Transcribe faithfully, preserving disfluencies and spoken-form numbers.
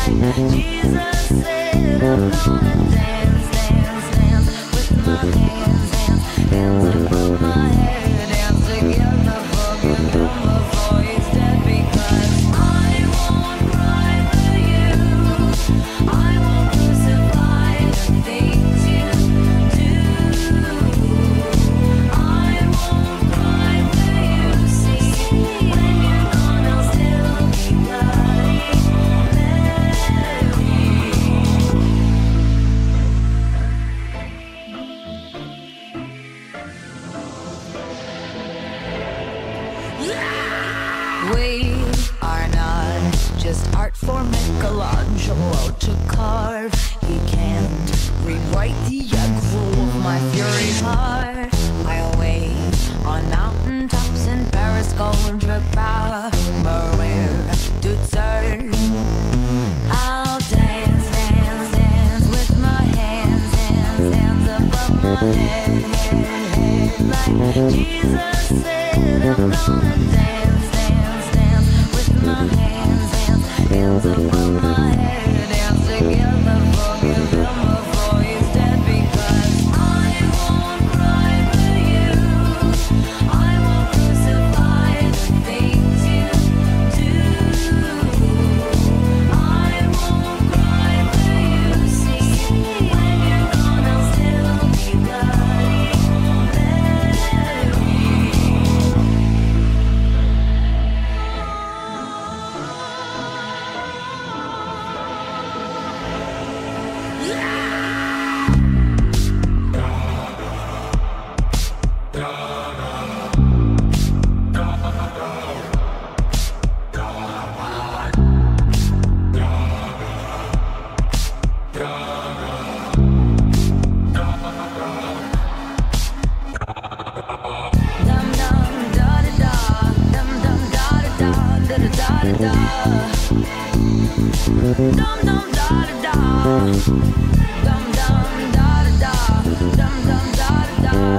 like Jesus said, I'm gonna dance, dance, dance with my hands, hands, hands above my head. Dance together, forgive him before he's dead, because I won't cry for you. I won't crucify the things you do. I won't cry for you. See, when you're gone, I'll still be bloody Mary. We are not just art for Michelangelo to carve. He can't rewrite the aggro of my fury heart. I'll wait on mountaintops in Paris, contre power, Maria to turn. I'll dance, dance, dance with my hands, hands, hands above my head, head, head. Like Jesus said, I'm gonna dance, dance, dance with my hands, hands, hands above my head. Dance together, forgive him before he's dead, because I won't cry for you. I won't crucify the things you do. I won't cry for you. See, when you're gone, I'll still be bloody Dum dum da da da, dum dum da da da, da da da da da. Dum dum da da da, dum dum da da da, dum dum da da da.